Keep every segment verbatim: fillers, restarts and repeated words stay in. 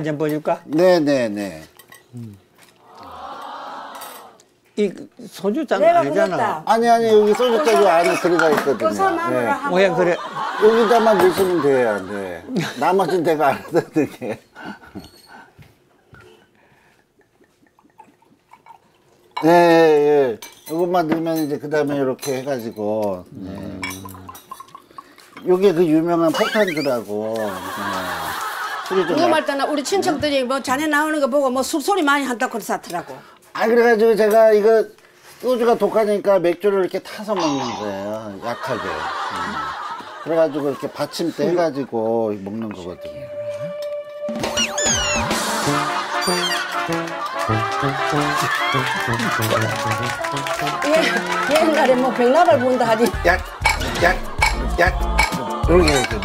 잔 보여줄까? 네네네. 음. 이 소주잔 내가 아니잖아. 그랬다. 아니 아니 여기 소주잔이 안에 들어가 있거든요. 고사마늘을 네. 하고. 왜 그래? 여기다만 넣으시면 돼요. 네. 나머지는 내가 알아서 되게. 네, 예. 이것만 넣으면 이제 그 다음에 이렇게 해가지고. 네. 요게 그 유명한 폭탄주라고. 네. 술이 좀. 이거 말 때는 우리 친척들이 뭐 자네 나오는 거 보고 뭐 숙소리 많이 한다고 그래서 하더라고. 아, 그래가지고 제가 이거 소주가 독하니까 맥주를 이렇게 타서 먹는 거예요. 약하게. 음. 그래가지고 이렇게 받침대 해가지고 먹는 거거든요. 예, 옛날에 뭐 백나발 본다 하지. 약, 약, 약. 이렇게 해야죠.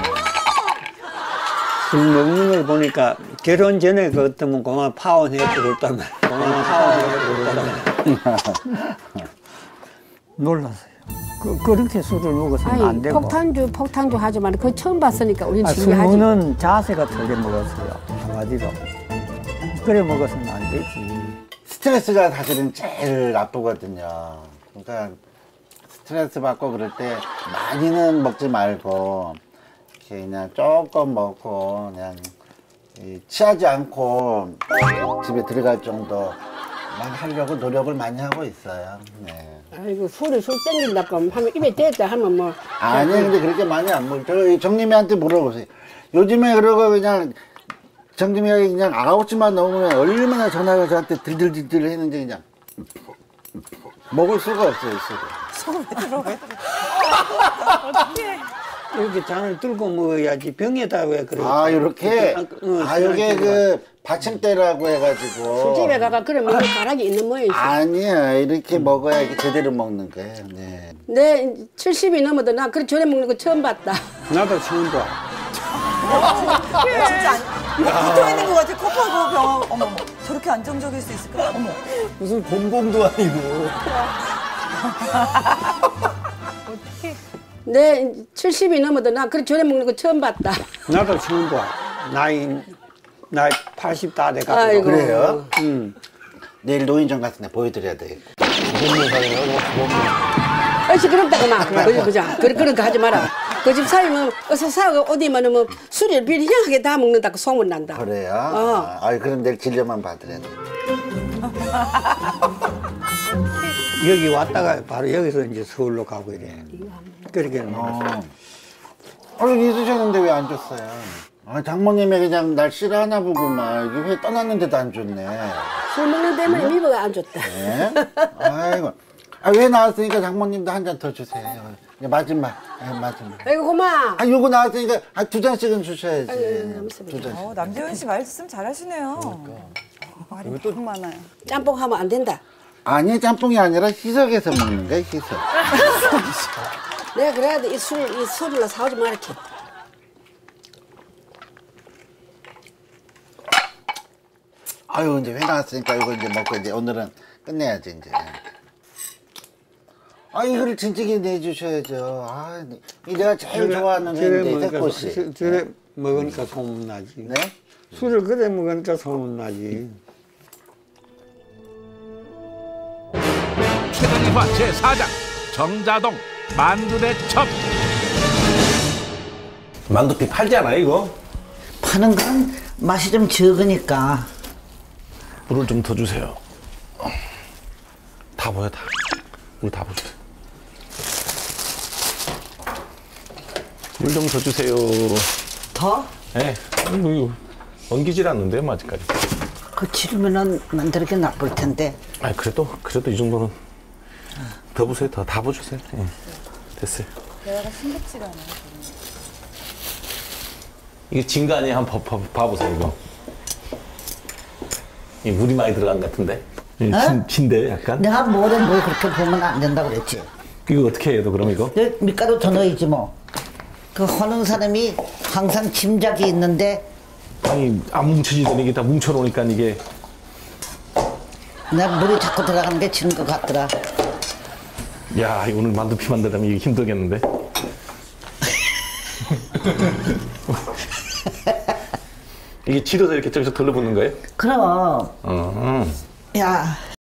술 먹는 걸 보니까 결혼 전에 그 어떤 공항 파혼해도 그렇다면 공항 파혼해도 그렇다면 놀랐어요. 그, 그렇게 술을 먹어서는 아니, 안 되고. 폭탄주 폭탄주 하지만 그거 처음 봤으니까 우린 아, 술 신기하지. 먹는 자세가 틀려 먹었어요. 한마디로. 그래 먹어서는 안 되지. 스트레스가 사실은 제일 나쁘거든요. 그러니까 스트레스 받고 그럴 때 많이는 먹지 말고 이렇게 그냥 조금 먹고 그냥 취하지 않고 집에 들어갈 정도만 하려고 노력을 많이 하고 있어요. 네. 아이고 술이 술 땡긴다고 하면 입에 대자 하면 뭐. 아니 근데 그렇게 많이 안 먹어요. 저 정림이한테 물어보세요. 요즘에 그러고 그냥 정림이가 그냥 아홉 시만 넘으면 얼마나 전화가 저한테 들들들들 했는지 그냥 먹을 수가 없어요. 술을. 손을 왜 들어 왜 들어. 어떻게? 이렇게 잔을 들고 먹어야지. 병에다 왜 그래? 아 이렇게? 응, 아 요게 그 받침대라고 해가지고 술집에 가가 그런 먹는 가락이 있는 모양이지. 아니야 이렇게 먹어야 이렇게 제대로 먹는 거예요. 네. 내 칠십이 넘어도 나 그렇게 전에 먹는 거 처음 봤다. 나도 처음 봐. 진짜 안, 붙어 있는 것 같아. 코파고 병. 어머, 저렇게 안정적일 수 있을까? 어머. 무슨 곰곰도 아니고. 어떻게? 내 칠십이 넘어도 나 그렇게 전에 먹는 거 처음 봤다. 나도 처음 봐. 나이 나이 팔십 다 돼가지고. 아이고. 그래요? 응. 내일 노인정 같은 데 보여드려야 되겠고. 어, 시끄럽다고 막. 그지, 그죠? 그런, 그런 거 하지 마라. 그 집 사위면 어서 사고 어디면 뭐 술을 비리 희한하게 다 먹는다고 소문 난다. 그래요? 어. 아, 그럼 내일 진료만 받으려야 돼. 여기 왔다가 바로 여기서 이제 서울로 가고 이래. 그렇게 어. 어, 여기 있으셨는데 왜 안 줬어요? 아, 장모님이 그냥 날 싫어하나 보구만. 이게 왜 떠났는데도 안 줬네. 술 먹는 데문에 미버가 안 좋다. 네? 아이고. 아, 왜 나왔으니까 장모님도 한 잔 더 주세요. 이제 마지막. 아, 마지막. 아이고, 고마. 아, 요거 나왔으니까 아, 두 잔씩은 주셔야지. 아이고, 두 잔씩. 어, 남재현 씨 말씀 잘하시네요. 그러니까. 말이 너무 많아요. 짬뽕 하면 안 된다. 아니, 짬뽕이 아니라 희석해서 먹는 거야, 희석. 내가 그래야 돼. 이 술, 이 술을 사오지 마, 이렇게. 아유, 이제 회 나왔으니까 이거 이제 먹고 이제 오늘은 끝내야지, 이제. 아, 이거를 진짜게 내주셔야죠. 아, 이 내가 제일 좋아하는 회인데, 새꽃이. 저래 먹으니까 소문나지. 네? 술을 그래 먹으니까 소문나지. 최강희화 제사 장 정자동 만두대첩. 만두피 팔지 않아요 이거? 파는 건 맛이 좀 적으니까. 물을 좀 더 주세요. 다 보여 다. 물 다 부으세요. 물 좀 더 주세요. 더? 네. 이거 엉기질 않는데요 아직까지. 그 치르면은 만들기 나쁠 텐데. 아 그래도 그래도 이 정도는 더 부세요. 더 다 부어주세요. 네. 됐어요. 대화가 심각지가 않아요. 이게 진 거 아니에요? 한번 봐, 봐, 봐보세요 이거. 이 물이 많이 들어간 것 같은데. 진, 어? 진데 약간. 내가 뭐래 뭐 그렇게 보면 안 된다고 그랬지. 이거 어떻게 해요 그럼 이거? 내 밀가루 더 넣어야지 뭐. 그 하는 사람이 항상 짐작이 있는데 아니 안 뭉쳐지더니 이게 다 뭉쳐놓으니까 이게. 내 물이 자꾸 들어가는 게 지는 것 같더라. 야 오늘 만두피 만들려면 이게 힘들겠는데. 이게 지려서 이렇게 쩍쩍 들러붙는 거예요? 그럼 어. 야